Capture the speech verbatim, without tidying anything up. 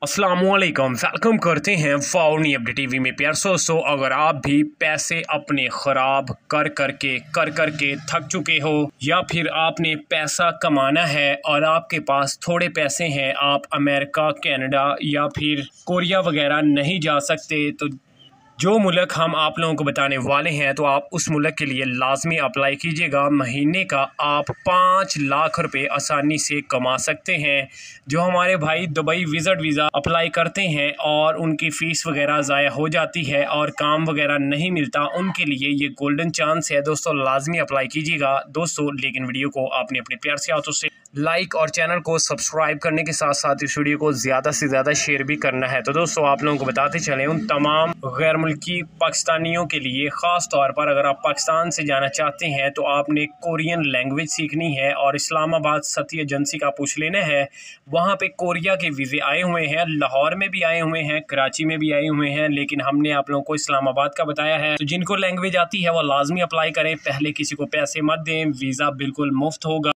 अस्सलामुअलैकुम, वेलकम करते हैं फाउनी अपडेट टीवी में। प्यार दोस्तों, अगर आप भी पैसे अपने ख़राब कर करके कर करके थक चुके हो या फिर आपने पैसा कमाना है और आपके पास थोड़े पैसे हैं, आप अमेरिका, कनाडा या फिर कोरिया वगैरह नहीं जा सकते, तो जो मुल्क हम आप लोगों को बताने वाले हैं तो आप उस मुल्क के लिए लाजमी अप्लाई कीजिएगा। महीने का आप पाँच लाख रुपए आसानी से कमा सकते हैं। जो हमारे भाई दुबई विज़िट वीज़ा अप्लाई करते हैं और उनकी फ़ीस वगैरह ज़ाया हो जाती है और काम वगैरह नहीं मिलता, उनके लिए ये गोल्डन चांस है दोस्तों, लाजमी अप्लाई कीजिएगा दोस्तों। लेकिन वीडियो को आपने अपने प्यार से हाथों से लाइक और चैनल को सब्सक्राइब करने के साथ साथ इस वीडियो को ज़्यादा से ज़्यादा शेयर भी करना है। तो दोस्तों, आप लोगों को बताते चलें, उन तमाम गैर मुल्की पाकिस्तानियों के लिए ख़ास तौर पर अगर आप पाकिस्तान से जाना चाहते हैं तो आपने कोरियन लैंग्वेज सीखनी है और इस्लामाबाद सती एजेंसी का पूछ लेना है। वहाँ पे कोरिया के वीज़े आए हुए हैं, लाहौर में भी आए हुए हैं, कराची में भी आए हुए हैं, लेकिन हमने आप लोगों को इस्लामाबाद का बताया है। तो जिनको लैंग्वेज आती है वो लाजमी अप्लाई करें, पहले किसी को पैसे मत दें, वीज़ा बिल्कुल मुफ्त होगा।